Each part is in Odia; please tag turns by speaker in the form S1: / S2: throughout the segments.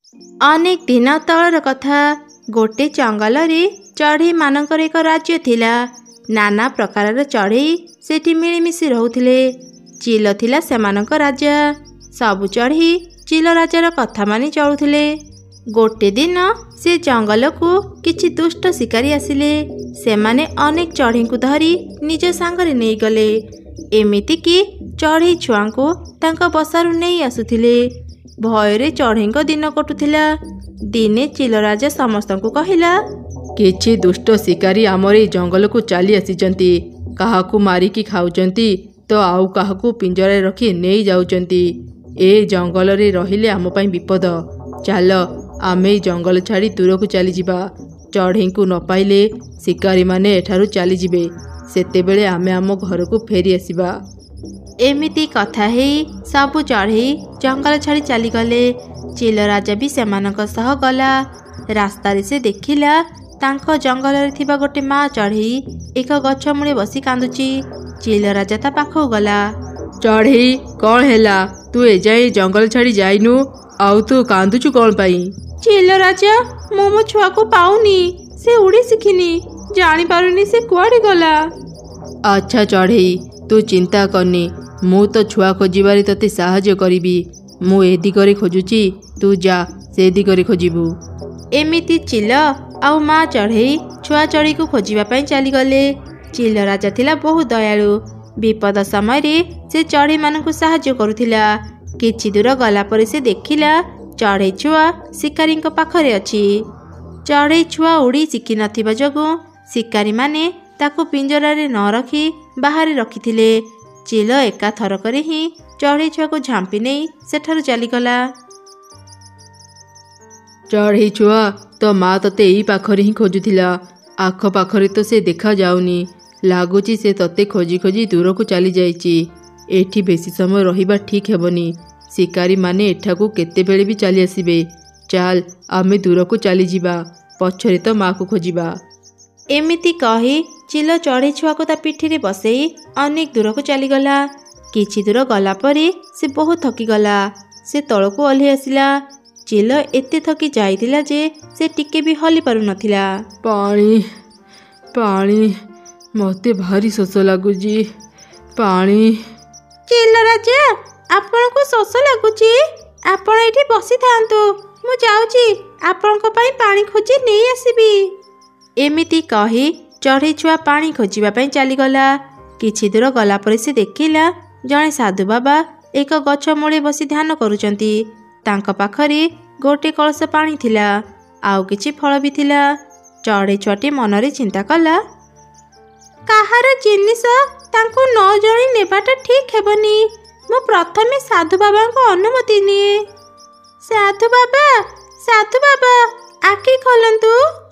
S1: अनेक दिन तलर कथा। गोटे जंगल चढ़ई मानकर एक राज्य थिला। नाना प्रकार चढ़ई सेठी मिलीमिशी रहुथिले। चिल थिला सेमानक राजा। सबु चढ़ई चिल राजार कथा मानि चलुथिले। गोटे दिन से जंगल को किछि दुष्ट शिकारी आसिले। सेमाने अनेक चढ़ई को धरी निज सांगरे नहीं गले। एमिति कि चढ़ई छुआ को तांका बसारु नहीं आसुथिले। भयरे चढ़ई दिन कटुथिला। दिने चिल राजा समस्त को कहिला,
S2: किछि दुष्ट शिकारी आमर जंगल को चली आसीचंती। काहाकू मारिकी खाउचंती तो आउ काहाकू पिंजरे रखी नहीं जाउचंती। ए जंगल रे रहिले आम पई विपद। चाल आमे जंगल छाड़ी दूर को चली जिबा। चढ़ई को न पाइले शिकारी माने एठारु चली जिबे। सेतेबेले आमे आम घर को फेरी आसीबा।
S1: एमिति कथा हेई सबु चढ़ई जंगल छाड़ी चलीगले। चिल राजा भी सेमानक सह गला। रास्तारे से देखिला तांको जंगल रे थिबा गोटे माँ चढ़ई एक गछ मूले बसी कांदुची। चिल राजा ता पाखो गला।
S2: चढ़ई कौन हैला? तू एजाए जंगल छाड़ी जाइनु आउ तू कांदुचु कौन पाई?
S1: चिल राजा मो छुआ को पाऊनी। से उड़ी शिखिनी। जानी पारुनी से कुआडे गला।
S2: अच्छा चढ़ई तू चिंता करनी। मु तो छुआ खोजिबारे तते साहाय्य करिबी। मु ए दिगरे खोजुची, तू जा से दिगरे खोजिबू।
S1: एमिति चिल आउ माँ चढ़ई छुआ चढ़ई को खोजिबा पई चली गले। चिल राजा थिला बहुत दयालु। विपद समय रे से चढ़ई मानकु साहाय्य करुथिला। किछि दूर गला परे से देखिला चढ़ई छुआ शिकारी पाखरे अछि। चढ़ई छुआ उड़ी शिखि नथिबा जोगु शिकारी माने ताकू पिंजरा रे न रखी बाहर रखिथिले। चिल एका थरकरे ही चढ़ई छुआ को झांपी नहीं सेठारु चलीगला।
S2: चढ़ई छुआ तो माँ तते एई पाखरे ही खोजुथिला। आख पाखरे तो से देखा जाउनी। लागुची से तते खोजी खोजी दूर को चली जाइची। एठी बेसी समय रहिबा ठीक हेबनी। शिकारी माने एठाकू केते बेले भी चली आसीबे। चाल आमे दूर को चली जिबा। पछरे तो माँ को खोजिबा।
S1: एमिति कही चिल चढ़ई छुआ को ता पिठी रे बसई अनेक दूर को चलीगला। किछि दूर गला परे से बहुत थकी गला। से तल को ओल्हे आसिला। चिल एते थकी जाइतिला जे से टिके भी हली पारु नथिला।
S2: पानी पानी मते भारी शोष लागुची। पानी।
S1: चिल राजा आपण को शोष लागुची? आपण एठी बसी थांतु। मु जाउची आपण को पई पानी खोजी नहीं आसीबी। एमिति कही चढ़ई छुआ पानी खोजिबा पई चलीगला। किछि दूर गला परे से देखिला जणे साधु बाबा एक गछ मूले बसी ध्यान करुचंती। तांको पाखरे गोटे कलश पानी थिला। आउ किछि फल भी थिला। चढ़ई छुआटी मनरे चिंता कला, काहार जिनिस तांको न जणी नेबाटा ठीक हेबनी। मु प्रथमे साधु बाबा को अनुमति निए। साधु बाबा आखि खोलंतु।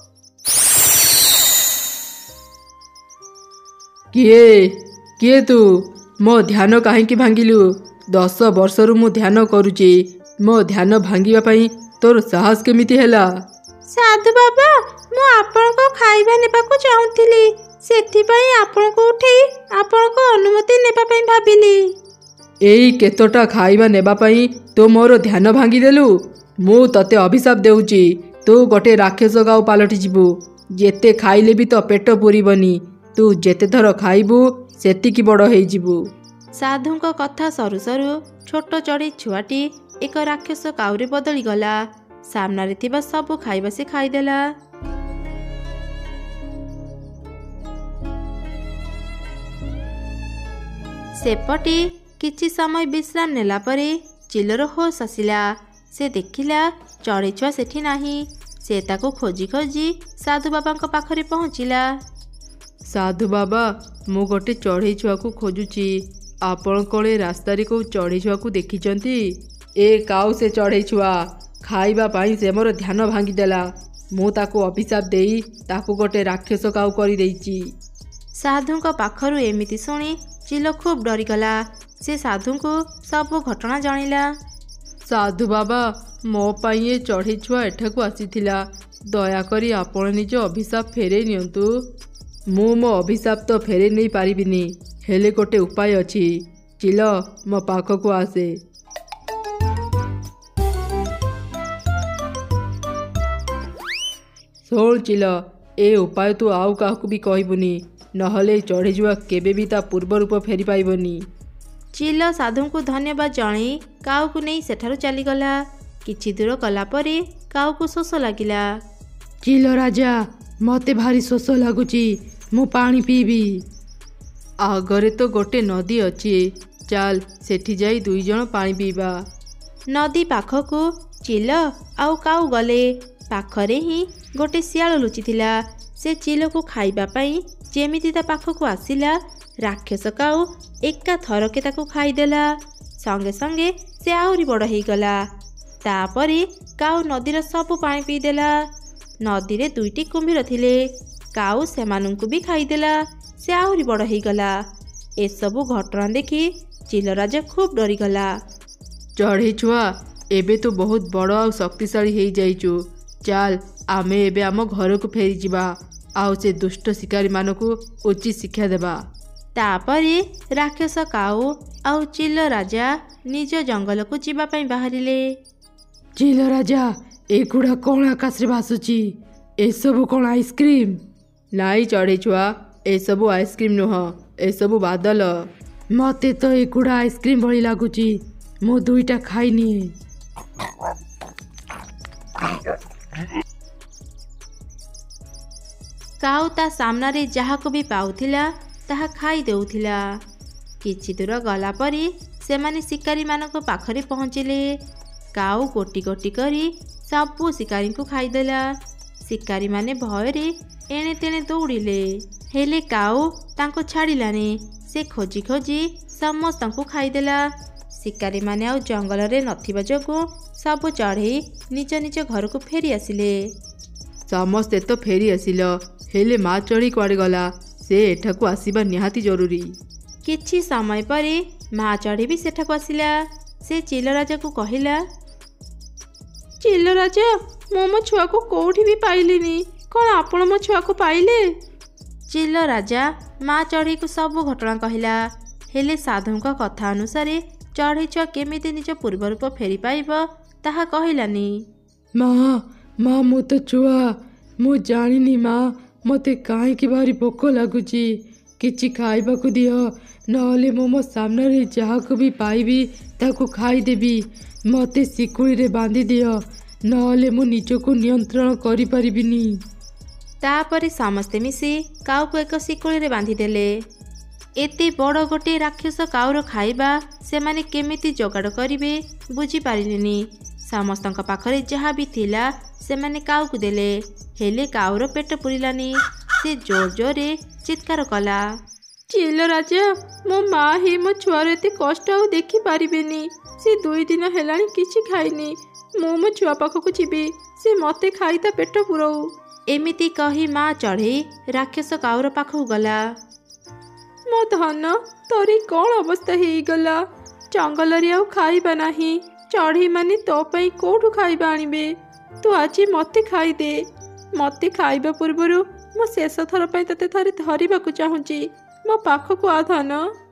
S2: किए तू? मो ध्यान काहेकि भांगिलु? 10 वर्षरु मु ध्यान करुची। मो ध्यान भांगिबा पई तोर साहस केमिति हैला?
S1: साधु बाबा मु आपण को खाइबा नेबा को चाहुथिली। सेथि पई आपण को उठेई आपण को अनुमति नेबा पई भाबिली।
S2: एई केतोटा खाइबा नेबा पई तो मोर ध्यान भांगी देलु? मु तते अभिशाप देउची। तू गोटे राक्षस गाउ पालटी जिबु। जेते खाइले भी तो पेट पुरीबनी। तू जेते थर खाइबू सेतिकी बड़ हेई जिबु।
S1: साधु को कथा सरू सरू छोट चढ़ई छुआटी एक राक्षस काउरे बदली गला। सामने थिबा सब खाइबा से खाइदेला। सेपटे किछि समय विश्राम नेला परे चिलर होश आसिला। से देखिला चढ़ई छुआ सेठी नाही। से ताको खोजी खोजी साधु बाबा पाखरे पहुँचिला।
S2: साधु बाबा मु गोटे चढ़ई छुआ को खोजुची। आपण कोले रास्ता रे को चढ़ई छुआ को देखिचंती? ए काउ से चढ़ई छुआ खाइबा पाई से मोर ध्यान भांगी देला। मु ताको अभिशाप देई ताको गोटे राक्षस काउ करी देइची।
S1: साधु को पाखरु एमिति सुनी चिल खूब डरीगला। से साधु को सब घटना जानिला।
S2: साधु बाबा मो पाई ए चढ़ई छुआ एठाकू आसीथिला। दयाकरी आपण निज अभिशाप फेरे नियंतु। मु मो अभिशाप तो फेरे नहीं पारिबिनी। हेले गोटे उपाय अछि। चिल मो पाखकू आसे। ଶୁଣ ଚିଲ, ଏ ଉପାୟ ତୁ ଆଉ କାହାକୁ ବି କହିବୁନି, ନହେଲେ ଚଢ଼େଇଜୁଆ କେବେ ବି ତା ପୂର୍ବ ରୂପ ଫେରି ପାଇବନି।
S1: ଚିଲ ସାଧୁଙ୍କୁ ଧନ୍ୟବାଦ ଜଣାଇ କାଉକୁ ନେଇ ସେଠାରୁ ଚାଲିଗଲା। କିଛି ଦୂର ଗଲା ପରେ କାଉକୁ ଶୋଷ ଲାଗିଲା।
S2: ଚିଲ ରାଜା, ମୋତେ ଭାରି ଶୋଷ ଲାଗୁଛି, ମୁଁ ପାଣି ପିଇବି। ଆଗରେ ତ ଗୋଟେ ନଦୀ ଅଛି, ଚାଲ ସେଠି ଯାଇ 2 ଜଣ ପାଣି ପିଇବା।
S1: ନଦୀ ପାଖକୁ ଚିଲ ଆଉ କାଉ ଗଲେ। ପାଖରେ ହିଁ ଗୋଟେ ଶିଆଳ ଲୁଚିଥିଲା। ସେ ଚିଲକୁ ଖାଇବା ପାଇଁ ଯେମିତି ତା ପାଖକୁ ଆସିଲା, ରାକ୍ଷସ କାଉ ଏକା ଥରକେ ତାକୁ ଖାଇଦେଲା। ସଙ୍ଗେ ସଙ୍ଗେ ସେ ଆହୁରି ବଡ଼ ହେଇଗଲା। ତାପରେ କାଉ ନଦୀର ସବୁ ପାଣି ପିଇଦେଲା। ନଦୀରେ 2ଟି କୁମ୍ଭୀର ଥିଲେ। କାଉ ସେମାନଙ୍କୁ ବି ଖାଇଦେଲା। ସେ ଆହୁରି ବଡ଼ ହେଇଗଲା। ଏସବୁ ଘଟଣା ଦେଖି ଚିଲ ରାଜା ଖୁବ୍ ଡରିଗଲା।
S2: ଚଢ଼େଇ ଛୁଆ, ଏବେ ତୁ ବହୁତ ବଡ଼ ଆଉ ଶକ୍ତିଶାଳୀ ହେଇଯାଇଛୁ। ଚାଲ ଆମେ ଏବେ ଆମ ଘରକୁ ଫେରିଯିବା ଆଉ ସେ ଦୁଷ୍ଟ ଶିକାରୀମାନଙ୍କୁ ଉଚିତ ଶିକ୍ଷା ଦେବା।
S1: ତାପରେ ରାକ୍ଷସ କାଉ ଆଉ ଚିଲ ରାଜା ନିଜ ଜଙ୍ଗଲକୁ ଯିବା ପାଇଁ ବାହାରିଲେ।
S2: ଚିଲ ରାଜା, ଏଗୁଡ଼ା କ'ଣ ଆକାଶରେ ଭାସୁଛି? ଏସବୁ କ'ଣ ଆଇସ୍କ୍ରିମ୍? ନାଇଁ ଚଢ଼େଇ ଛୁଆ, ଏସବୁ ଆଇସ୍କ୍ରିମ୍ ନୁହଁ, ଏସବୁ ବାଦଲ। ମୋତେ ତ ଏଗୁଡ଼ା ଆଇସ୍କ୍ରିମ୍ ଭଳି ଲାଗୁଛି, ମୁଁ 2ଟା ଖାଇନିଏ।
S1: କାଉ ତା ସାମ୍ନାରେ ଯାହାକୁ ବି ପାଉଥିଲା ତାହା ଖାଇ ଦେଉଥିଲା। କିଛି ଦୂର ଗଲା ପରେ ସେମାନେ ଶିକାରୀମାନଙ୍କ ପାଖରେ ପହଞ୍ଚିଲେ। କାଉ ଗୋଟି ଗୋଟି କରି ସବୁ ଶିକାରୀଙ୍କୁ ଖାଇଦେଲା। ଶିକାରୀମାନେ ଭୟରେ ଏଣେ ତେଣେ ଦୌଡ଼ିଲେ, ହେଲେ କାଉ ତାଙ୍କୁ ଛାଡ଼ିଲାନି। ସେ ଖୋଜି ଖୋଜି ସମସ୍ତଙ୍କୁ ଖାଇଦେଲା। ଶିକାରୀମାନେ ଆଉ ଜଙ୍ଗଲରେ ନଥିବା ଯୋଗୁଁ ସବୁ ଚଢ଼େଇ ନିଜ ନିଜ ଘରକୁ ଫେରି ଆସିଲେ।
S2: ସମସ୍ତେ ତ ଫେରି ଆସିଲ, ହେଲେ ମା ଚଢ଼େଇ କୁଆଡ଼େ ଗଲା? ସେ ଏଠାକୁ ଆସିବା ନିହାତି ଜରୁରୀ।
S1: କିଛି ସମୟ ପରେ ମା ଚଢ଼େଇ ବି ସେଠାକୁ ଆସିଲା। ସେ ଚିଲ ରାଜାକୁ କହିଲା, ଚିଲ ରାଜା, ମୁଁ ମୋ ଛୁଆକୁ କୋଉଠି ବି ପାଇଲିନି, କ'ଣ ଆପଣ ମୋ ଛୁଆକୁ ପାଇଲେ? ଚିଲ ରାଜା ମା ଚଢ଼େଇକୁ ସବୁ ଘଟଣା କହିଲା। ହେଲେ ସାଧୁଙ୍କ କଥା ଅନୁସାରେ ଚଢ଼େଇ ଛୁଆ କେମିତି ନିଜ ପୂର୍ବ ରୂପ ଫେରି ପାଇବ ତାହା କହିଲାନି।
S2: ମା, ମୁଁ ତ ଛୁଆ, ମୁଁ ଜାଣିନି ମା, ମୋତେ କାହିଁକି ଭାରି ଭୋକ ଲାଗୁଛି। କିଛି ଖାଇବାକୁ ଦିଅ, ନହେଲେ ମୁଁ ମୋ ସାମ୍ନାରେ ଯାହାକୁ ବି ପାଇବି ତାକୁ ଖାଇଦେବି। ମୋତେ ଶିକୁଳିରେ ବାନ୍ଧି ଦିଅ, ନହେଲେ ମୁଁ ନିଜକୁ ନିୟନ୍ତ୍ରଣ କରିପାରିବିନି।
S1: ତାପରେ ସମସ୍ତେ ମିଶି କାଉକୁ ଏକ ଶିକୁଳିରେ ବାନ୍ଧିଦେଲେ। ଏତେ ବଡ଼ ଗୋଟିଏ ରାକ୍ଷସ କାଉର ଖାଇବା ସେମାନେ କେମିତି ଯୋଗାଡ଼ କରିବେ ବୁଝିପାରିଲେନି। ସମସ୍ତଙ୍କ ପାଖରେ ଯାହା ବି ଥିଲା ସେମାନେ କାଉକୁ ଦେଲେ, ହେଲେ କାଉର ପେଟ ପୁରିଲାନି। ସେ ଜୋର ଜୋରରେ ଚିତ୍କାର କଲା, ଚିଲ ରାଜା, ମୋ ମା ହିଁ ମୋ ଛୁଆର ଏତେ କଷ୍ଟ ଆଉ ଦେଖିପାରିବେନି। ସେ 2 ଦିନ ହେଲାଣି କିଛି ଖାଇନି। ମୁଁ ମୋ ଛୁଆ ପାଖକୁ ଯିବି, ସେ ମୋତେ ଖାଇ ତା ପେଟ ପୁରଉ। ଏମିତି କହି ମା ଚଢ଼େଇ ରାକ୍ଷସ କାଉର ପାଖକୁ ଗଲା। ମୋ ଧନ, ତୋର କ'ଣ ଅବସ୍ଥା ହେଇଗଲା? ଜଙ୍ଗଲରେ ଆଉ ଖାଇବା ନାହିଁ। ଚଢ଼େଇମାନେ ତୋ ପାଇଁ କୋଉଠୁ ଖାଇବା ଆଣିବେ? ତୁ ଆଜି ମୋତେ ଖାଇଦେ। ମୋତେ ଖାଇବା ପୂର୍ବରୁ ମୁଁ ଶେଷ ଥର ପାଇଁ ତତେ ଥରେ ଧରିବାକୁ ଚାହୁଁଛି। ମୋ ପାଖକୁ ଆ ଧନ।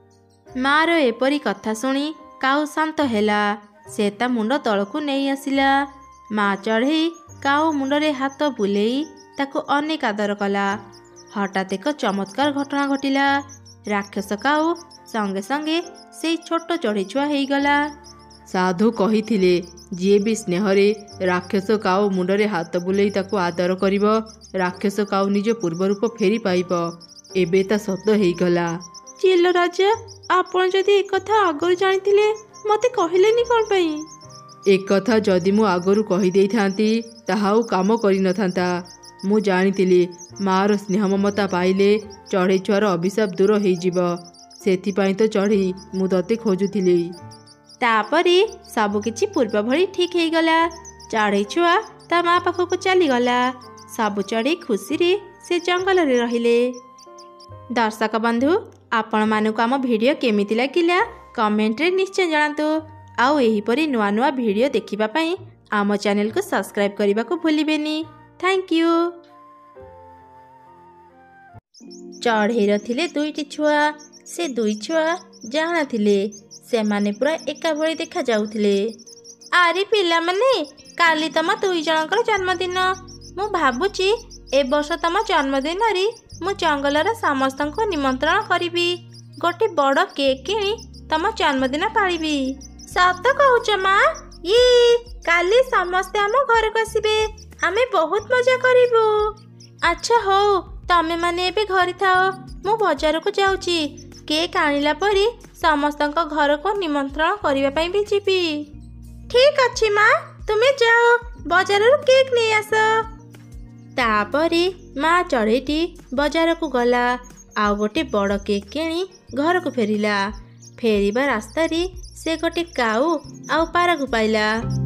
S1: ମାର ଏପରି କଥା ଶୁଣି କାଉ ଶାନ୍ତ ହେଲା। ସେ ତା ମୁଣ୍ଡ ତଳକୁ ନେଇ ଆସିଲା। ମା ଚଢ଼େଇ କାଉ ମୁଣ୍ଡରେ ହାତ ବୁଲେଇ ତାକୁ ଅନେକ ଆଦର କଲା। ହଠାତ୍ ଏକ ଚମତ୍କାର ଘଟଣା ଘଟିଲା। ରାକ୍ଷସ କାଉ ସଙ୍ଗେ ସଙ୍ଗେ ସେଇ ଛୋଟ ଚଢ଼େଇ ଛୁଆ ହେଇଗଲା।
S2: ସାଧୁ କହିଥିଲେ, ଯିଏ ବି ସ୍ନେହରେ ରାକ୍ଷସ କାଉ ମୁଣ୍ଡରେ ହାତ ବୁଲେଇ ତାକୁ ଆଦର କରିବ, ରାକ୍ଷସ କାଉ ନିଜ ପୂର୍ବ ରୂପ ଫେରି ପାଇବ। ଏବେ ତା ସତ ହେଇଗଲା।
S1: ଚିଲ ରାଜା, ଆପଣ ଯଦି ଏକଥା ଆଗରୁ ଜାଣିଥିଲେ ମୋତେ କହିଲେନି କ'ଣ ପାଇଁ?
S2: ଏକଥା ଯଦି ମୁଁ ଆଗରୁ କହିଦେଇଥାନ୍ତି ତାହା ଆଉ କାମ କରିନଥାନ୍ତା। ମୁଁ ଜାଣିଥିଲି ମାର ସ୍ନେହ ମମତା ପାଇଲେ ଚଢ଼େଇ ଛୁଆର ଅଭିଶାପ ଦୂର ହେଇଯିବ। ସେଥିପାଇଁ ତ ଚଢ଼େଇ ମୁଁ ତତେ ଖୋଜୁଥିଲି।
S1: ତାପରେ ସବୁକିଛି ପୂର୍ବ ଭଳି ଠିକ୍ ହେଇଗଲା। ଚଢ଼େଇ ଛୁଆ ତା ମା ପାଖକୁ ଚାଲିଗଲା। ସବୁ ଚଢ଼େଇ ଖୁସିରେ ସେ ଜଙ୍ଗଲରେ ରହିଲେ। ଦର୍ଶକ ବନ୍ଧୁ, ଆପଣମାନଙ୍କୁ ଆମ ଭିଡ଼ିଓ କେମିତି ଲାଗିଲା କମେଣ୍ଟରେ ନିଶ୍ଚୟ ଜଣାନ୍ତୁ। ଆଉ ଏହିପରି ନୂଆ ନୂଆ ଭିଡ଼ିଓ ଦେଖିବା ପାଇଁ ଆମ ଚ୍ୟାନେଲକୁ ସବସ୍କ୍ରାଇବ୍ କରିବାକୁ ଭୁଲିବେନି। Thank you. ଚଢ଼େଇର ଥିଲେ 2ଟି ଛୁଆ। ସେ 2 ଛୁଆ ଜାଣା ଥିଲେ। ସେମାନେ ପୁରା ଏକା ଭଳି ଦେଖାଯାଉଥିଲେ। ଆରେ ପିଲାମାନେ, କାଲି ତମ 2 ଜଣଙ୍କର ଜନ୍ମଦିନ। ମୁଁ ଭାବୁଛି ଏ ବର୍ଷ ତମ ଜନ୍ମଦିନରେ ମୁଁ ଜଙ୍ଗଲର ସମସ୍ତଙ୍କୁ ନିମନ୍ତ୍ରଣ କରିବି। ଗୋଟେ ବଡ଼ କେକ୍ କିଣି ତମ ଜନ୍ମଦିନ ପାଳିବି। ସତ କହୁଛ ମା? କାଲି ସମସ୍ତେ ଆମ ଘରକୁ ଆସିବେ। ଆମେ ବହୁତ ମଜା କରିବୁ। ଆଚ୍ଛା ହଉ, ତମେ ମାନେ ଏବେ ଘରେ ଥାଅ। ମୁଁ ବଜାରକୁ ଯାଉଛି। କେକ୍ ଆଣିଲା ପରେ ସମସ୍ତଙ୍କ ଘରକୁ ନିମନ୍ତ୍ରଣ କରିବା ପାଇଁ ବି ଯିବି। ଠିକ୍ ଅଛି ମା, ତୁମେ ଯାଅ, ବଜାରରୁ କେକ୍ ନେଇ ଆସ। ତାପରେ ମା ଚଢ଼େଇଟି ବଜାରକୁ ଗଲା, ଆଉ ଗୋଟେ ବଡ଼ କେକ୍ କିଣି ଘରକୁ ଫେରିଲା। ଫେରିବା ରାସ୍ତାରେ ସେ ଗୋଟେ କାଉ ଆଉ ପାରାକୁ ପାଇଲା।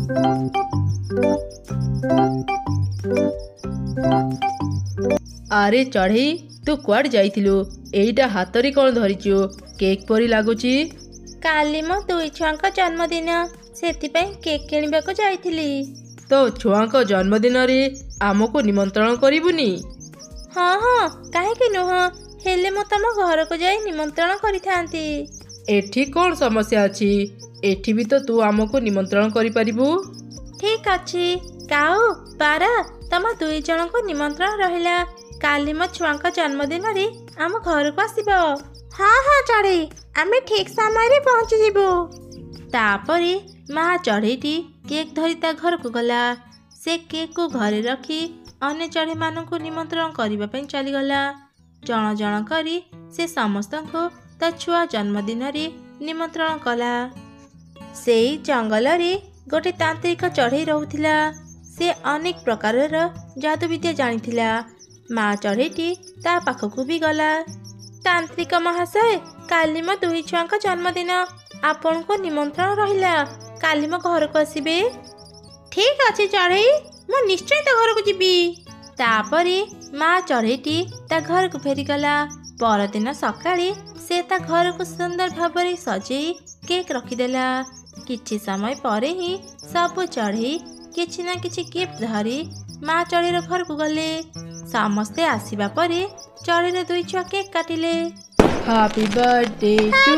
S2: ଆରେ ଚଢ଼େଇ, ତୁ କୁଆଡ଼େ ଯାଇଥିଲୁ? ଏଇଟା ହାତରେ କ'ଣ ଧରିଛୁ? କେକ୍ ପରି ଲାଗୁଛି।
S1: କାଲି ମୋ ଦୁଇ ଛୁଆଙ୍କ ଜନ୍ମଦିନ, ସେଥିପାଇଁ କେକ୍ କିଣିବାକୁ ଯାଇଥିଲି।
S2: ତୋ ଛୁଆଙ୍କ ଜନ୍ମଦିନରେ ଆମକୁ ନିମନ୍ତ୍ରଣ କରିବୁନି?
S1: ହଁ, କାହିଁକି ନୁହଁ? ହେଲେ ମୁଁ ତମ ଘରକୁ ଯାଇ ନିମନ୍ତ୍ରଣ କରିଥାନ୍ତି।
S2: ଏଠି କ'ଣ ସମସ୍ୟା ଅଛି? ଏଠି ବି ତ ତୁ ଆମକୁ ନିମନ୍ତ୍ରଣ କରିପାରିବୁ।
S1: ଠିକ୍ ଅଛି, କାଉ, ପାରା, ତମ ଦୁଇ ଜଣଙ୍କୁ ନିମନ୍ତ୍ରଣ ରହିଲା। କାଲି ମୋ ଛୁଆଙ୍କ ଜନ୍ମଦିନରେ ଆମ ଘରକୁ ଆସିବ। ହଁ ଚଢ଼େଇ, ଆମେ ଠିକ୍ ସମୟରେ ପହଞ୍ଚିଯିବୁ। ତାପରେ ମା ଚଢ଼େଇଟି କେକ୍ ଧରି ତା ଘରକୁ ଗଲା। ସେ କେକ୍କୁ ଘରେ ରଖି ଅନ୍ୟ ଚଢ଼େଇମାନଙ୍କୁ ନିମନ୍ତ୍ରଣ କରିବା ପାଇଁ ଚାଲିଗଲା। ଜଣ ଜଣ କରି ସେ ସମସ୍ତଙ୍କୁ ତା ଛୁଆ ଜନ୍ମଦିନରେ ନିମନ୍ତ୍ରଣ କଲା। ସେଇ ଜଙ୍ଗଲରେ ଗୋଟେ ତାନ୍ତ୍ରିକ ଚଢ଼େଇ ରହୁଥିଲା। ସେ ଅନେକ ପ୍ରକାରର ଯାଦୁବିଦ୍ୟା ଜାଣିଥିଲା। ମା ଚଢ଼େଇଟି ତା ପାଖକୁ ବି ଗଲା। ତାନ୍ତ୍ରିକ ମହାଶୟ, କାଲି ମୋ ଦୁଇ ଛୁଆଙ୍କ ଜନ୍ମଦିନ, ଆପଣଙ୍କୁ ନିମନ୍ତ୍ରଣ ରହିଲା। କାଲି ମୋ ଘରକୁ ଆସିବେ। ଠିକ୍ ଅଛି ଚଢ଼େଇ, ମୁଁ ନିଶ୍ଚୟ ତା ଘରକୁ ଯିବି। ତାପରେ ମା ଚଢ଼େଇଟି ତା ଘରକୁ ଫେରିଗଲା। ପରଦିନ ସକାଳେ ସେ ତା ଘରକୁ ସୁନ୍ଦର ଭାବରେ ସଜେଇ କେକ୍ ରଖିଦେଲା। କିଛି ସମୟ ପରେ ହିଁ ସବୁ ଚଢ଼େଇ କିଛି ନା କିଛି ଗିଫ୍ଟ ଧରି ମା ଚଢ଼େଇର ଘରକୁ ଗଲେ। ସମସ୍ତେ ଆସିବା ପରେ ଚଢ଼େଇର ଦୁଇ ଛୁଆ କେକ୍ କାଟିଲେ।
S2: Happy birthday to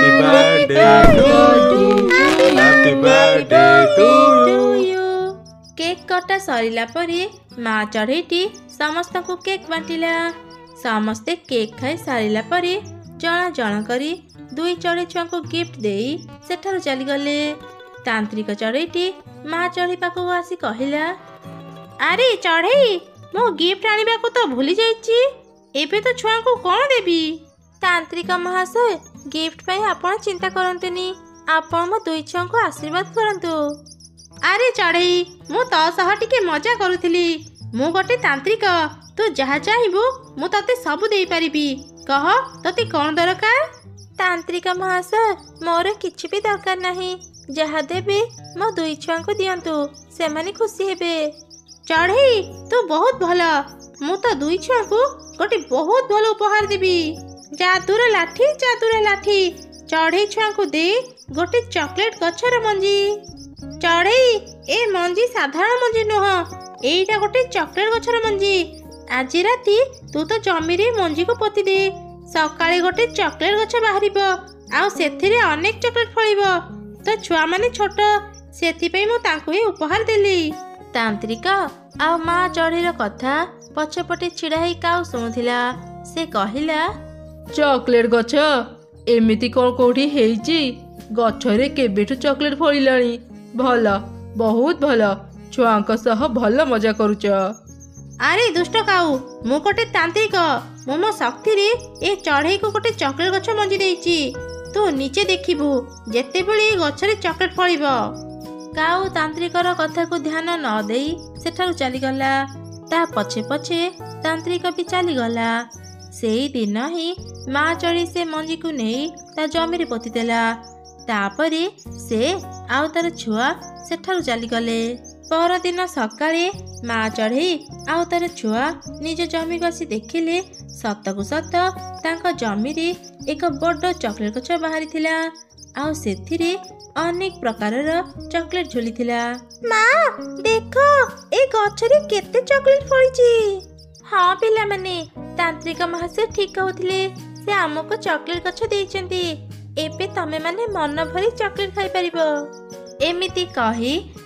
S1: you। Cake କଟା ସରିଲା ପରେ ମା ଚଢ଼େଇଟି ସମସ୍ତଙ୍କୁ କେକ୍ ବାଣ୍ଟିଲା। ସମସ୍ତେ କେକ୍ ଖାଇ ସାରିଲା ପରେ ଜଣ ଜଣ କରି ଦୁଇ ଚଢ଼େଇ ଛୁଆଙ୍କୁ ଗିଫ୍ଟ ଦେଇ ସେଠାରୁ ଚାଲିଗଲେ। ତାନ୍ତ୍ରିକ ଚଢ଼େଇଟି ମା ଚଢ଼େଇ ପାଖକୁ ଆସି କହିଲା, ଆରେ ଚଢ଼େଇ, ମୁଁ ଗିଫ୍ଟ ଆଣିବାକୁ ତ ଭୁଲି ଯାଇଛି। ଏବେ ତ ଛୁଆଙ୍କୁ କ'ଣ ଦେବି? ତାନ୍ତ୍ରିକ ମହାଶୟ, ଗିଫ୍ଟ ପାଇଁ ଆପଣ ଚିନ୍ତା କରନ୍ତୁନି। ଆପଣ ମୋ ଦୁଇ ଛୁଆଙ୍କୁ ଆଶୀର୍ବାଦ କରନ୍ତୁ। ଆରେ ଚଢ଼େଇ, ମୁଁ ତୋ ସହ ଟିକେ ମଜା କରୁଥିଲି। ମୁଁ ଗୋଟେ ତାନ୍ତ୍ରିକ। ତୁ ଯାହା ଚାହିଁବୁ ମୁଁ ତତେ ସବୁ ଦେଇପାରିବି। କହ, ତତେ କ'ଣ ଦରକାର? ତାନ୍ତ୍ରିକ ମହାଶୟ, ମୋର କିଛି ବି ଦରକାର ନାହିଁ। ଯାହା ଦେବେ ମୋ ଦୁଇ ଛୁଆଙ୍କୁ ଦିଅନ୍ତୁ, ସେମାନେ ଖୁସି ହେବେ। ଚଢ଼େଇ, ତୁ ବହୁତ ଭଲ। ମୁଁ ତ ଦୁଇ ଛୁଆଙ୍କୁ ଗୋଟେ ବହୁତ ଭଲ ଉପହାର ଦେବି। ଯାଦୁର ଲାଠି, ଯାଦୁର ଲାଠି। ଚଢ଼େଇ ଛୁଆଙ୍କୁ ଦେ ଗୋଟେ ଚକୋଲେଟ ଗଛର ମଞ୍ଜି। ଚଢ଼େଇ, ଏ ମଞ୍ଜି ସାଧାରଣ ମଞ୍ଜି ନୁହଁ, ଏଇଟା ଗୋଟେ ଚକୋଲେଟ ଗଛର ମଞ୍ଜି। ଆଜି ରାତି ତୁ ତ ଜମିରେ ମଞ୍ଜିକୁ ପୋତି ଦେ। ସକାଳେ ଗୋଟେ ଚକୋଲେଟ ଗଛ ବାହାରିବ, ଆଉ ସେଥିରେ ଅନେକ ଚକୋଲେଟ ଫଳିବ। ତ ଛୁଆମାନେ ଛୋଟ, ସେଥିପାଇଁ ମୁଁ ତାଙ୍କୁ ହିଁ ଉପହାର ଦେଲି। ତାନ୍ତ୍ରିକ ଆଉ ମା ଚଢ଼େଇର କଥା ପଛପଟେ ଛିଡ଼ା ହେଇ କାଉ ଶୁଣୁଥିଲା। ସେ କହିଲା,
S2: ଚକୋଲେଟ ଗଛ ଏମିତି କ'ଣ କୋଉଠି ହେଇଛି? ଗଛରେ କେବେଠୁ ଚକୋଲେଟ ଫଳିଲାଣି। ଭଲ, ବହୁତ ଭଲ। ଛୁଆଙ୍କ ସହ ଭଲ ମଜା କରୁଛ।
S1: ଆରେ ଦୁଷ୍ଟ କାଉ, ମୁଁ ଗୋଟେ ତାନ୍ତ୍ରିକ। ମୁଁ ମୋ ଶକ୍ତିରେ ଏ ଚଢ଼େଇକୁ ଗୋଟେ ଚକୋଲେଟ ଗଛ ମଞ୍ଜି ଦେଇଛି। ତୁ ନିଜେ ଦେଖିବୁ ଯେତେବେଳେ ଏ ଗଛରେ ଚକୋଲେଟ ଫଳିବ। କାଉ ତାନ୍ତ୍ରିକର କଥାକୁ ଧ୍ୟାନ ନ ଦେଇ ସେଠାରୁ ଚାଲିଗଲା। ତା ପଛେ ପଛେ ତାନ୍ତ୍ରିକ ବି ଚାଲିଗଲା। ସେଇ ଦିନ ହିଁ ମା ଚଢ଼େଇ ସେ ମଞ୍ଜିକୁ ନେଇ ତା ଜମିରେ ପୋତିଦେଲା। ତାପରେ ସେ ଆଉ ତାର ଛୁଆ ସେଠାରୁ ଚାଲିଗଲେ। ପରଦିନ ସକାଳେ ମା ଚଢ଼େଇ ଆଉ ତାର ଛୁଆ ନିଜ ଜମିକୁ ଆସି ଦେଖିଲେ ସତକୁ ସତ ତାଙ୍କ ଜମିରେ ଏକ ବଡ଼ ଚକୋଲେଟ ଗଛ ବାହାରିଥିଲା, ଆଉ ସେଥିରେ ଅନେକ ପ୍ରକାରର ଚକୋଲେଟ ଝୁଲିଥିଲା। ମା ଦେଖ, ଏ ଗଛରେ କେତେ ଚକୋଲେଟ ଫଳିଛି। ହଁ ପିଲାମାନେ, ତାନ୍ତ୍ରିକ ମହାଶୟ ଠିକ୍ କହୁଥିଲେ। ସେ ଆମକୁ ଚକୋଲେଟ ଗଛ ଦେଇଛନ୍ତି। ଏବେ ତମେ ମାନେ ମନ ଭରି ଚକୋଲେଟ ଖାଇପାରିବ। ଏମିତି କହି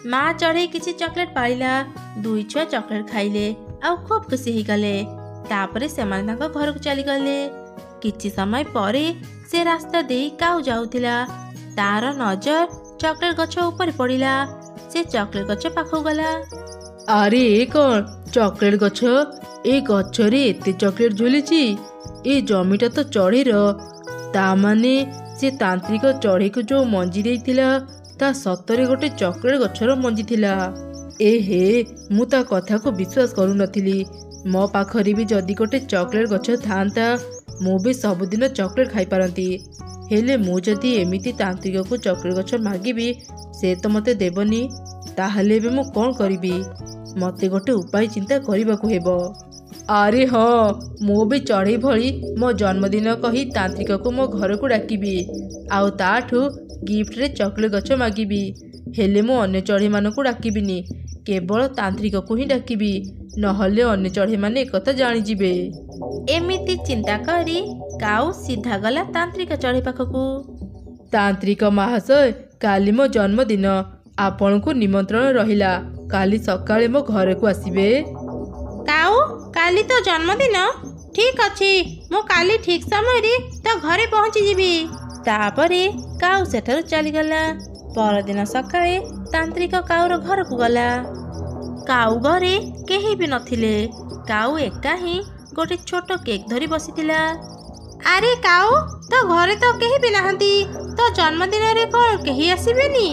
S1: ମା ଚଢ଼େଇ କିଛି ଚକୋଲେଟ୍ ପାଳିଲା। ଦୁଇ ଛୁଆ ଚକୋଲେଟ୍ ଖାଇଲେ ଆଉ ଖୁବ୍ ଖୁସି ହେଇଗଲେ। ତାପରେ ସେମାନେ ତାଙ୍କ ଘରକୁ ଚାଲିଗଲେ। କିଛି ସମୟ ପରେ ସେ ରାସ୍ତା ଦେଇ କାଉ ଯାଉଥିଲା। ତାର ନଜର ଚକୋଲେଟ୍ ଗଛ ଉପରେ ପଡ଼ିଲା। ସେ ଚକୋଲେଟ୍ ଗଛ ପାଖକୁ ଗଲା।
S2: ଆରେ ଏ କ'ଣ ଚକୋଲେଟ୍ ଗଛ? ଏ ଗଛରେ ଏତେ ଚକୋଲେଟ୍ ଝୁଲିଛି। ଏ ଜମିଟା ତ ଚଢ଼େଇର। ତା ମାନେ ସେ ତାନ୍ତ୍ରିକ ଚଢ଼େଇକୁ ଯୋଉ ମଞ୍ଜି ଦେଇଥିଲା ତା ସତରେ ଗୋଟେ ଚକୋଲେଟ୍ ଗଛର ମଞ୍ଜି ଥିଲା। ହେ ମୁଁ ତା କଥାକୁ ବିଶ୍ୱାସ କରୁନଥିଲି। ମୋ ପାଖରେ ବି ଯଦି ଗୋଟେ ଚକୋଲେଟ୍ ଗଛ ଥାଆନ୍ତା ମୁଁ ବି ସବୁଦିନ ଚକୋଲେଟ୍ ଖାଇପାରନ୍ତି। ହେଲେ ମୁଁ ଯଦି ଏମିତି ତାନ୍ତ୍ରିକକୁ ଚକୋଲେଟ୍ ଗଛ ମାଗିବି ସେ ତ ମୋତେ ଦେବନି। ତାହେଲେ ଏବେ ମୁଁ କ'ଣ କରିବି? ମୋତେ ଗୋଟେ ଉପାୟ ଚିନ୍ତା କରିବାକୁ ହେବ। ଆରେ ହଁ, ମୁଁ ବି ଚଢ଼େଇ ଭଳି ମୋ ଜନ୍ମଦିନ କହି ତାନ୍ତ୍ରିକକୁ ମୋ ଘରକୁ ଡାକିବି ଆଉ ତାଠୁ ଗିଫ୍ଟରେ ଚକୋଲେଟ୍ ଗଛ ମାଗିବି। ହେଲେ ମୁଁ ଅନ୍ୟ ଚଢ଼େଇମାନଙ୍କୁ ଡାକିବିନି, କେବଳ ତାନ୍ତ୍ରିକକୁ ହିଁ ଡାକିବି। ନହେଲେ ଅନ୍ୟ ଚଢ଼େଇମାନେ ଏକଥା ଜାଣିଯିବେ।
S1: ଏମିତି ଚିନ୍ତା କରି କାଉ ସିଧା ଗଲା ତାନ୍ତ୍ରିକ ଚଢ଼େଇ ପାଖକୁ।
S2: ତାନ୍ତ୍ରିକ ମହାଶୟ, କାଲି ମୋ ଜନ୍ମଦିନ। ଆପଣଙ୍କୁ ନିମନ୍ତ୍ରଣ ରହିଲା। କାଲି ସକାଳେ ମୋ ଘରକୁ ଆସିବେ।
S1: କାଉ, କାଲି ତ ଜନ୍ମଦିନ? ଠିକ୍ ଅଛି, ମୁଁ କାଲି ଠିକ୍ ସମୟରେ ତ ଘରେ ପହଞ୍ଚିଯିବି। ତାପରେ କାଉ ସେଠାରୁ ଚାଲିଗଲା। ପରଦିନ ସକାଳେ ତାନ୍ତ୍ରିକ କାଉର ଘରକୁ ଗଲା। କାଉ ଘରେ କେହି ବି ନଥିଲେ। କାଉ ଏକା ହିଁ ଗୋଟେ ଛୋଟ କେକ୍ ଧରି ବସିଥିଲା। ଆରେ କାଉ, ତୋ ଘରେ ତ କେହି ବି ନାହାନ୍ତି। ତୋ ଜନ୍ମଦିନରେ କ'ଣ କେହି ଆସିବେନି?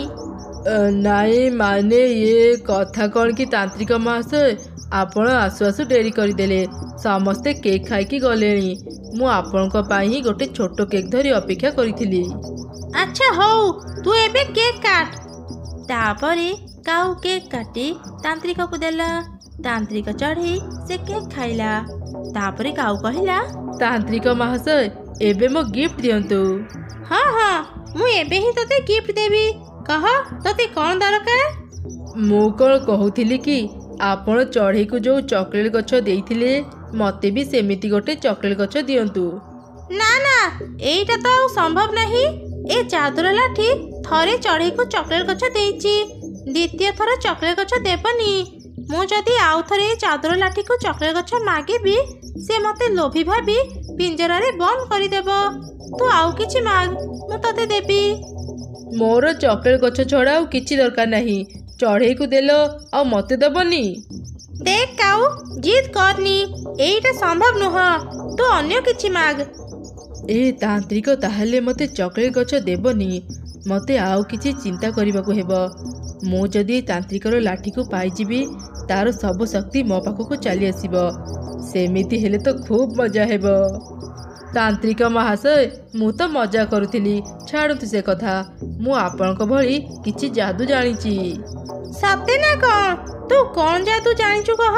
S2: ନାଇଁ ମାନେ ଇଏ କଥା କ'ଣ କି ତାନ୍ତ୍ରିକ ମହାଶୟ, ଆପଣ ଆସୁ ଆସୁ ଡେରି କରିଦେଲେ। ସମସ୍ତେ କେକ୍ ଖାଇକି ଗଲେଣି। ମୁଁ ଆପଣଙ୍କ ପାଇଁ ହିଁ ଗୋଟେ ଛୋଟ କେକ୍ ଧରି ଅପେକ୍ଷା କରିଥିଲି।
S1: ଆଚ୍ଛା ହଉ, ତୁ ଏବେ କେକ୍ କାଟ। ତାପରେ କାଉ କେକ୍ କାଟି ତାନ୍ତ୍ରିକକୁ ଦେଲା। ତାନ୍ତ୍ରିକ ଚଢ଼େଇ ସେ କେକ୍ ଖାଇଲା। ତାପରେ କାଉ କହିଲା,
S2: ତାନ୍ତ୍ରିକ ମହାଶୟ, ଏବେ ମୋ ଗିଫ୍ଟ ଦିଅନ୍ତୁ।
S1: ହଁ ହଁ, ମୁଁ ଏବେ ହିଁ ତତେ ଗିଫ୍ଟ ଦେବି। କହ, ତତେ କ'ଣ ଦରକାର?
S2: ମୁଁ କ'ଣ କହୁଥିଲି କି ଆପଣ ଚଢ଼େଇକୁ ଯୋଉ ଚକୋଲେଟ୍ ଗଛ ଦେଇଥିଲେ ମୋତେ ବି ସେମିତି ଗୋଟେ ଚକୋଲେଟ୍ ଗଛ ଦିଅନ୍ତୁ।
S1: ନା ନା, ଏଇଟା ତ ଆଉ ସମ୍ଭବ ନାହିଁ। ଏ ଯାଦୁର ଲାଠି ଥରେ ଚଢ଼େଇକୁ ଚକୋଲେଟ୍ ଗଛ ଦେଇଛି, ଦ୍ୱିତୀୟ ଥର ଚକୋଲେଟ୍ ଗଛ ଦେବନି। ମୁଁ ଯଦି ଆଉ ଥରେ ଏ ଯାଦୁର ଲାଠିକୁ ଚକୋଲେଟ୍ ଗଛ ମାଗିବି ସେ ମୋତେ ଲୋଭି ଭାବି ପିଞ୍ଜରାରେ ବନ୍ଦ କରିଦେବ। ତୁ ଆଉ କିଛି ମାଗ, ମୁଁ ତତେ ଦେବି।
S2: ମୋର ଚକୋଲେଟ୍ ଗଛ ଛଡ଼ା ଆଉ କିଛି ଦରକାର ନାହିଁ। ଚଢ଼େଇକୁ ଦେଲ ଆଉ ମୋତେ ଦେବନି?
S1: ଦେଖ କାଉ, ଜିଦ୍ କରନି। ଏଇଟା ସମ୍ଭବ ନୁହଁ। ତୁ ଅନ୍ୟ କିଛି ମାଗ।
S2: ଏ ତାନ୍ତ୍ରିକ ତାହେଲେ ମୋତେ ଚକୋଲେଟ୍ ଗଛ ଦେବନି। ମୋତେ ଆଉ କିଛି ଚିନ୍ତା କରିବାକୁ ହେବ। ମୁଁ ଯଦି ତାନ୍ତ୍ରିକର ଲାଠିକୁ ପାଇଯିବି ତାର ସବୁ ଶକ୍ତି ମୋ ପାଖକୁ ଚାଲି ଆସିବ। ସେମିତି ହେଲେ ତ ଖୁବ୍ ମଜା ହେବ। ତାନ୍ତ୍ରିକ ମହାଶୟ, ମୁଁ ତ ମଜା କରୁଥିଲି। ଛାଡ଼ନ୍ତୁ ସେ କଥା। ମୁଁ ଆପଣଙ୍କ ଭଳି କିଛି ଯାଦୁ ଜାଣିଛି।
S1: ସତେ ନା କ'ଣ? ତୁ କ'ଣ ଯାଦୁ ଜାଣିଛୁ କହ?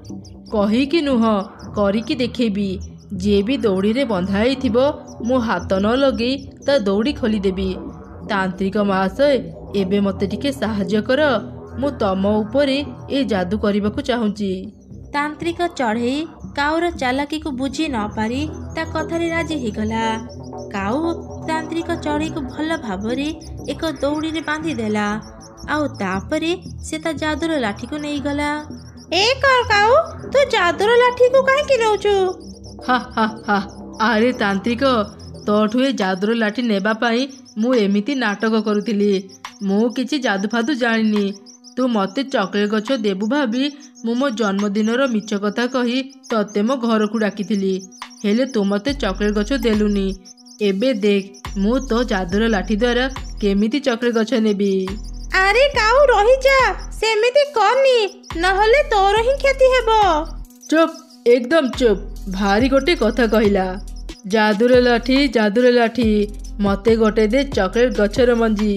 S2: କହିକି ନୁହଁ, କରିକି ଦେଖେଇବି। ଯିଏ ବି ଦଉଡ଼ିରେ ବନ୍ଧା ହେଇଥିବ ମୁଁ ହାତ ନ ଲଗେଇ ତା ଦଉଡ଼ି ଖୋଲିଦେବି। ତାନ୍ତ୍ରିକ ମହାଶୟ, ଏବେ ମୋତେ ଟିକେ ସାହାଯ୍ୟ କର। ମୁଁ ତମ ଉପରେ ଏ ଯାଦୁ କରିବାକୁ ଚାହୁଁଛି।
S1: ତାନ୍ତ୍ରିକ ଚଢ଼େଇ କାଉର ଚାଲାକିକୁ ବୁଝି ନ ପାରି ତା କଥାରେ ରାଜି ହେଇଗଲା। କାଉ ତାନ୍ତ୍ରିକ ଚଢ଼େଇକୁ ଭଲ ଭାବରେ ଏକ ଦଉଡ଼ିରେ ବାନ୍ଧିଦେଲା ଆଉ ତାପରେ ସେ ତା ଯାଦୁର ଲାଠିକୁ ନେଇଗଲା। ଏ କ'ଣ କାଉ, ତୁ ଯାଦୁର ଲାଠିକୁ କାହିଁକି ନେଉଛୁ?
S2: ହା ହା ହା, ଆରେ ତାନ୍ତ୍ରିକ, ତୋଠୁ ଏ ଯାଦୁର ଲାଠି ନେବା ପାଇଁ ମୁଁ ଏମିତି ନାଟକ କରୁଥିଲି। ମୁଁ କିଛି ଯାଦୁ ଫାଦୁ ଜାଣିନି। ତୁ ମୋତେ ଚକୋଲେଟ୍ ଗଛ ଦେବୁ ଭାବି ମୁଁ ମୋ ଜନ୍ମଦିନର ମିଛ କଥା କହି ତତେ ମୋ ଘରକୁ ଡାକିଥିଲି। ହେଲେ ତୁ ମୋତେ ଚକୋଲେଟ୍ ଗଛ ଦେଲୁନି। ଏବେ ଦେଖ ମୁଁ ତୋ ଯାଦୁର ଲାଠି ଦ୍ୱାରା କେମିତି ଚକୋଲେଟ୍ ଗଛ ନେବି।
S1: ଆରେ କାଉ, ରହିଯା। ସେମିତି କରନି, ନହେଲେ ତୋର ହିଁ କ୍ଷତି ହେବ।
S2: ଚୁପ୍, ଏକଦମ ଚୁପ୍। ଭାରି ଗୋଟେ କଥା କହିଲା। ଯାଦୁର ଲାଠି, ଯାଦୁର ଲାଠି, ମୋତେ ଗୋଟେ ଦେ ଚକୋଲେଟ୍ ଗଛର ମଞ୍ଜି।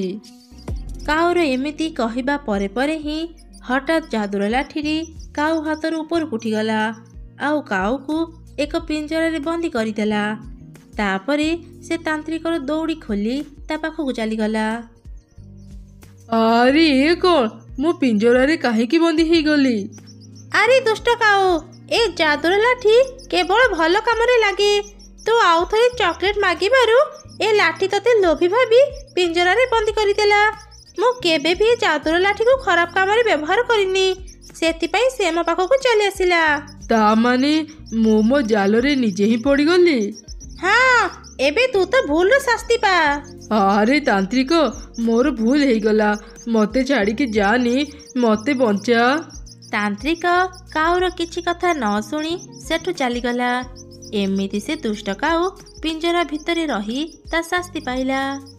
S1: କାଉର ଏମିତି କହିବା ପରେ ପରେ ହିଁ ହଠାତ୍ ଯାଦୁର ଲାଠିଟି କାଉ ହାତରୁ ଉପରକୁ ଉଠିଗଲା ଆଉ କାଉକୁ ଏକ ପିଞ୍ଜରାରେ ବନ୍ଦୀ କରିଦେଲା। ତାପରେ ସେ ତାନ୍ତ୍ରିକର ଦଉଡ଼ି ଖୋଲି ତା ପାଖକୁ ଚାଲିଗଲା।
S2: ଆରେ ଏ କ'ଣ? ମୁଁ ପିଞ୍ଜରାରେ କାହିଁକି ବନ୍ଦୀ ହେଇଗଲି?
S1: ଆରେ ଦୁଷ୍ଟ କାଉ, ଏ ଯାଦୁର ଲାଠି କେବଳ ଭଲ କାମରେ ଲାଗେ। ତୁ ଆଉ ଥରେ ଚକୋଲେଟ୍ ମାଗିବାରୁ ଏ ଲାଠି ତତେ ଲୋଭି ଭାବି ପିଞ୍ଜରାରେ ବନ୍ଦୀ କରିଦେଲା। ମୁଁ କେବେ ବି ଯାଦୁର ଲାଠିକୁ ଖରାପ କାମରେ ବ୍ୟବହାର କରିନି, ସେଥିପାଇଁ ସେ ମୋ ପାଖକୁ ଚାଲି ଆସିଲା।
S2: ତା ମାନେ ମୁଁ ମୋ ଜାଲରେ ନିଜେ ହିଁ ପଡ଼ିଗଲି।
S1: ହଁ, ଏବେ ତୁ ତ ଭୁଲର ଶାସ୍ତି ପା।
S2: ଆରେ ତାନ୍ତ୍ରିକ, ମୋର ଭୁଲ ହେଇଗଲା, ମତେ ଛାଡ଼ିକି ଯାନି, ମତେ ବଞ୍ଚା।
S1: ତାନ୍ତ୍ରିକ କାଉର କିଛି କଥା ନ ଶୁଣି ସେଠୁ ଚାଲିଗଲା। ଏମିତି ସେ ଦୁଷ୍ଟ କାଉ ପିଞ୍ଜରା ଭିତରେ ରହି ତା ଶାସ୍ତି ପାଇଲା।